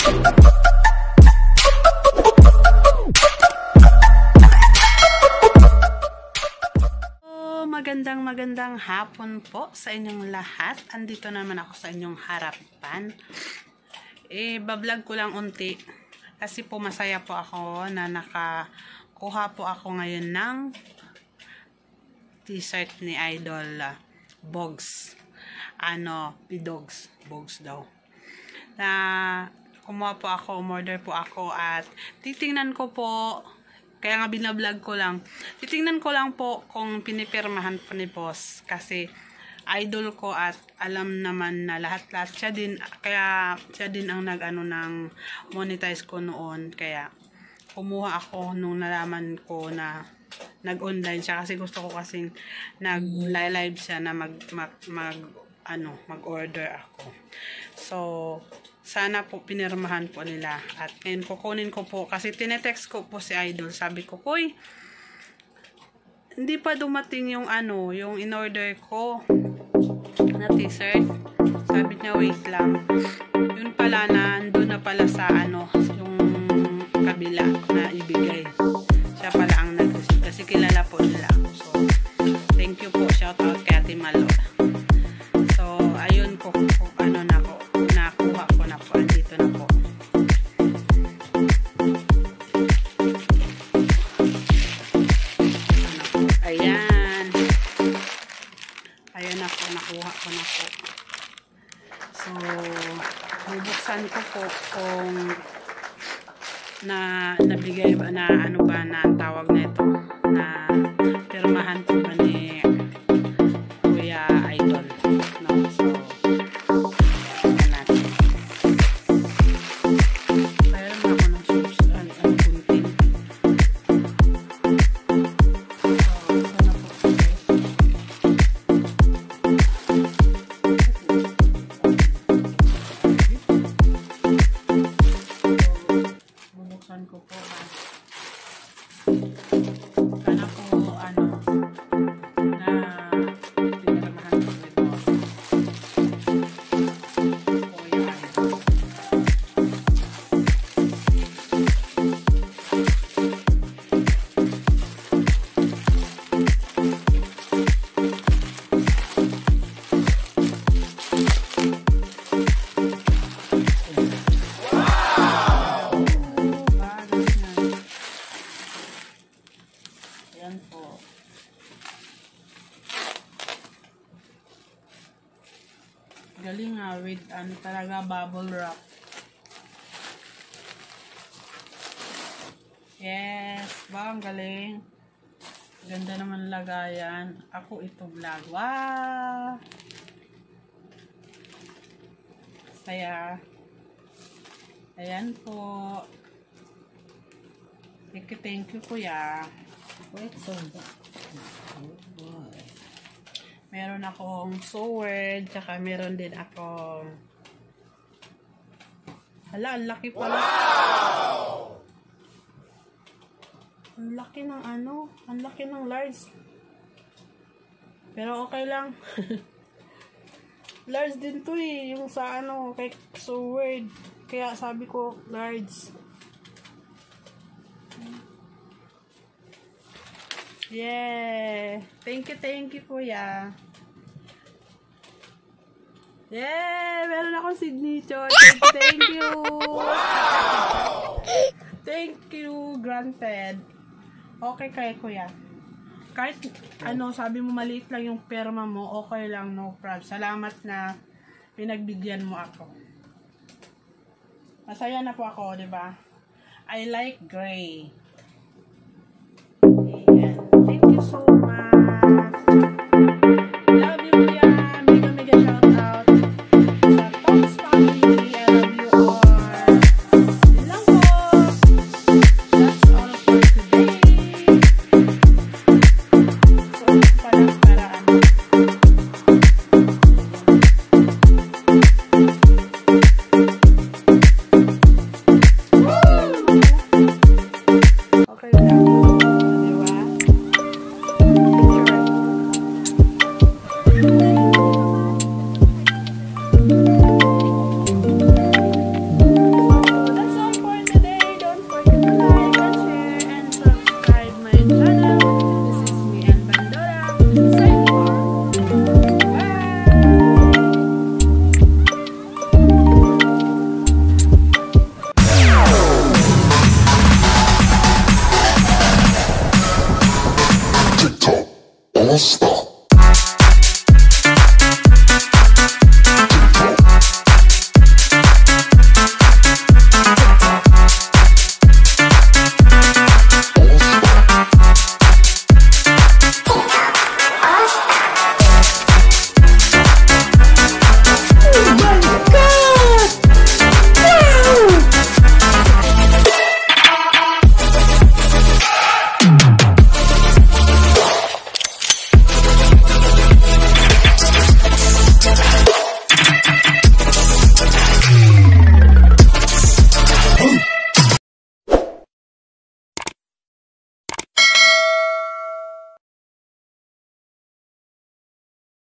Magandang hapon po sa inyong lahat. Andito naman ako sa inyong harapan. Bablog ko lang unti kasi po masaya po ako na nakakuha po ako ngayon ng t-shirt ni Idol Bogs. Bogs daw. Na kumuha po ako, umorder po ako at titingnan ko po. Kaya nga binablog ko lang. Titingnan ko lang po kung pinipirmahan po ni boss. Kasi idol ko at alam naman na lahat-lahat siya din. Kaya siya din ang ng monetize ko noon. Kaya kumuha ako nung nalaman ko na nag-online siya. Kasi gusto ko kasing nag-live siya na mag-order ako. So, sana po pinirmahan po nila. At ngayon kukunin ko po. Kasi tinetext ko po si Idol. Sabi ko, Koy, hindi pa dumating yung yung in-order ko na t-shirt. Sabi niya, wait lang. Yun pala nandun na pala sa yung kabila na ibigay. Siya pala ang nag-receive. Kasi kilala po nila. So, thank you po. Shout out kay Ate Malo. So, ayun po. Nakuha ko na po. Andito na po. Ayan. Ayan na po. Nakuha ko na po. So, bubuksan ko po kung nabigay ba na na ang tawag na ito na pirmahan po ba ni Kuya Idol. No? So, ko po sana po na pinirmahan ko ito Ayan po. Galing nga with talaga bubble wrap. Yes, ang galing. Ganda naman lagayan. Ako ito vlog. Wow! Saya. Ayan po. Thank you kuya. Wait, so meron akong sword, tsaka meron din akong hala, ang laki pala. Wow! Ang laki ng ang laki ng large. Pero okay lang. Large din to yung sa kay sword. Kaya sabi ko large. Yeah. Thank you, kuya. Yeah, meron akong signature. Thank you. Wow! Thank you, granted. Okay kay kuya. Kahit sabi mo maliit lang yung perma mo, okay lang, no problem. Salamat na pinagbigyan mo ako. Masaya na po ako, 'di ba? I like gray. Yeah. Thank you so much. Love you, kuya. Mega shout out. Sa Tom's family, I love you all. Yun lang po. That's all for today. So, palang paraan. Okay lang. Diba? guys.